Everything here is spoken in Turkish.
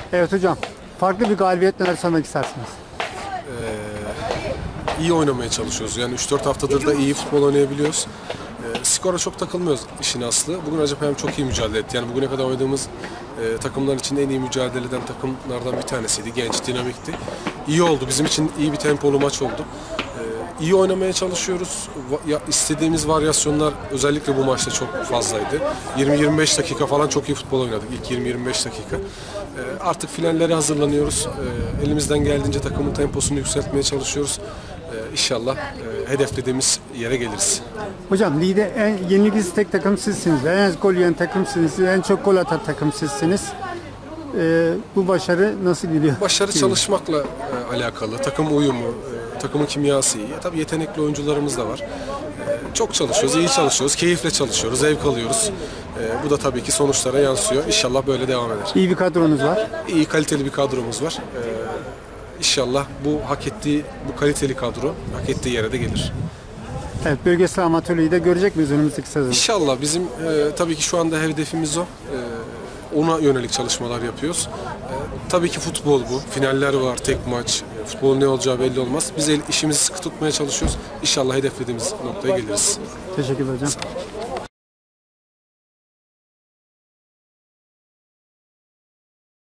Evet hocam, farklı bir galibiyet neler söylemek istersiniz? İyi oynamaya çalışıyoruz. Yani 3-4 haftadır da iyi futbol oynayabiliyoruz. Skora çok takılmıyoruz işin aslı. Bugün Hacettepe çok iyi mücadele etti. Yani bugüne kadar oynadığımız takımlar içinde en iyi mücadele eden takımlardan bir tanesiydi. Genç, dinamikti. İyi oldu. Bizim için iyi bir tempolu maç oldu. İyi oynamaya çalışıyoruz. İstediğimiz varyasyonlar özellikle bu maçta çok fazlaydı. 20-25 dakika falan çok iyi futbol oynadık. İlk 20-25 dakika. Artık finallere hazırlanıyoruz. Elimizden geldiğince takımın temposunu yükseltmeye çalışıyoruz. İnşallah hedeflediğimiz yere geliriz. Hocam ligde en yenilgisiz tek takım sizsiniz. En az gol yiyen takım sizsiniz. En çok gol atan takım sizsiniz. Bu başarı nasıl gidiyor? Başarı çalışmakla alakalı. Takım uyumu, takımın kimyası iyi. Tabii yetenekli oyuncularımız da var. Çok çalışıyoruz, iyi çalışıyoruz, keyifle çalışıyoruz, zevk alıyoruz. Bu da tabii ki sonuçlara yansıyor. İnşallah böyle devam eder. İyi bir kadronuz var. İyi, kaliteli bir kadromuz var. İnşallah bu kaliteli kadro hak ettiği yere de gelir. Evet, bölgesel amatör ligi de görecek miyiz önümüzdeki sezon? İnşallah bizim tabii ki şu anda hedefimiz o. Ona yönelik çalışmalar yapıyoruz. Tabii ki futbol bu. Finaller var, tek maç. Futbolun ne olacağı belli olmaz. Biz işimizi sıkı tutmaya çalışıyoruz. İnşallah hedeflediğimiz noktaya geliriz. Teşekkür ederim hocam.